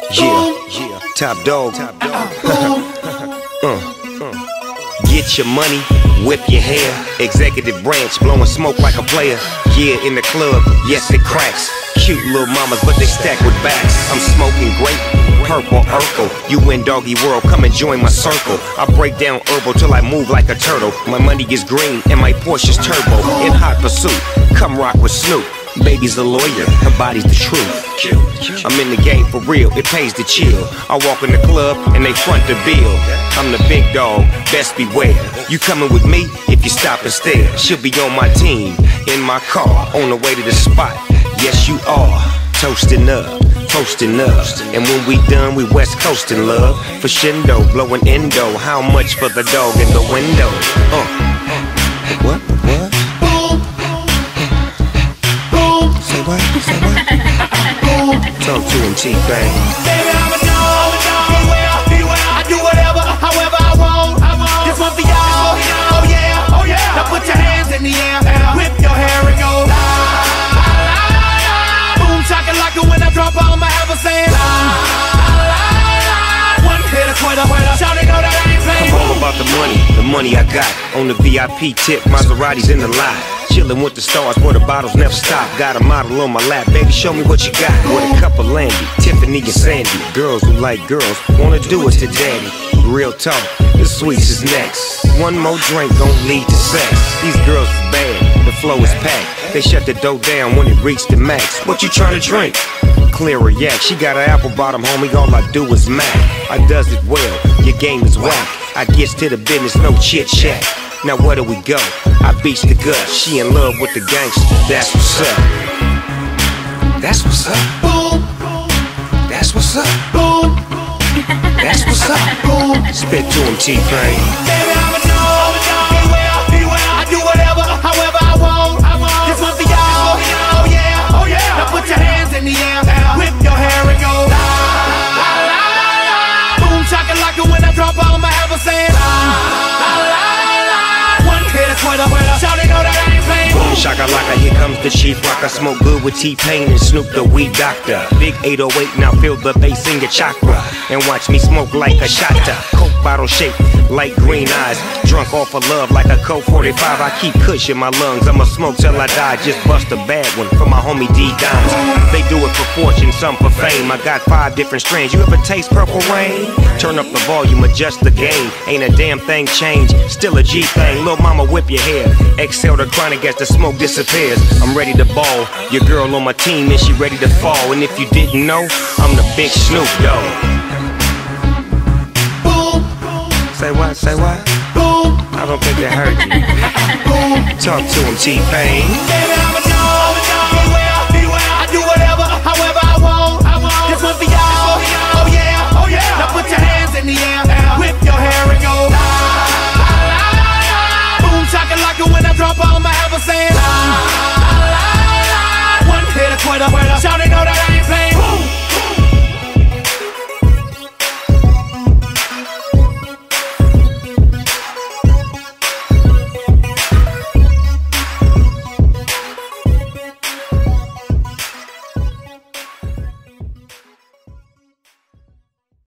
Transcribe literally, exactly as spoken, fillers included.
Yeah, yeah, top dog. Top dog. uh, uh. Get your money, whip your hair. Executive branch, blowing smoke like a player. Yeah, in the club, yes it cracks. Cute little mamas, but they stack with backs. I'm smoking grape, purple Urkel. You in doggy world, come and join my circle. I break down herbal till I move like a turtle. My money is green and my Porsche's turbo. In hot pursuit, come rock with Snoop. Baby's a lawyer, her body's the truth. I'm in the game for real, it pays to chill. I walk in the club and they front the bill. I'm the big dog, best beware. You coming with me if you stop and stare. She'll be on my team, in my car, on the way to the spot. Yes you are, toasting up, toasting up. And when we done, we west coasting love. For shindo, blowing endo. How much for the dog in the window? Uh, what, what? Say what? Say what? Talk to him, T-Pain. Baby, I'm a dog, beware, beware. I do whatever, however I want. This one for y'all, oh yeah, oh yeah. Now put your hands in the air, whip your hair and go la, la, la, la. Boom, shakalaka when I drop, I'ma have a saying la, la, la. One hit a quitter, shout it, know that I ain't playing. I'm all about the money, the money I got. On the V I P tip, Maserati's in the lot. Chillin' with the stars where the bottles never stop. Got a model on my lap, baby, show me what you got. With a cup of Landy, Tiffany and Sandy. Girls who like girls, wanna do it to daddy. Real talk, the sweets is next. One more drink gon' lead to sex. These girls is bad, the flow is packed. They shut the dough down when it reached the max. What you tryna drink? Clear a yak, she got an apple bottom, homie, all I do is mac. I does it well, your game is whack. I gets to the business, no chit chat. Now where do we go? I beats the gut. She in love with the gangster. That's what's up. That's what's up. Boom. That's what's up. Boom. That's what's up. Boom. Spit to him, T-Pain. Baby, I'm a dog, beware, beware. I do whatever, however I want. This one for y'all, oh yeah, oh yeah. Now put your hands in the air, whip your hair and go la, la, la, la. Boom, shakalaka when I drop, I'ma have a saying la, la, la. Shout it, know that I ain't playing. Boom, shakalaka, here comes the chief rock. I smoke good with T-Pain and Snoop the weed doctor. Big eight oh eight, now feel the bass in your chakra. And watch me smoke like a shotta. Coke bottle shaped like green eyes. Drunk off of love like a Coke forty-five. I keep kush in my lungs, I'ma smoke till I die. Just bust a bad one for my homie D-Dimes. They do it for fortune, some for fame. I got five different strains. You ever taste Purple Rain? Turn up the volume, adjust the gain. Ain't a damn thing changed, still a G thing. Lil' mama, whip your hair. Exhale the chronic as the smoke disappears. I'm ready to ball. Your girl on my team, and she ready to fall. And if you didn't know, I'm the big Snoop Dogg. Boom. Say what? Say what? Boom. I don't think they heard you. Boom. Talk to him, T-Pain.